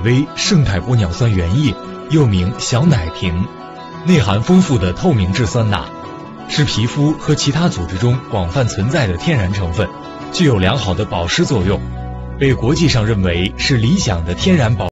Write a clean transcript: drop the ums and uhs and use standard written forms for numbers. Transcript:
威胜肽玻尿酸原液，又名小奶瓶，内含丰富的透明质酸钠，是皮肤和其他组织中广泛存在的天然成分，具有良好的保湿作用，被国际上认为是理想的天然保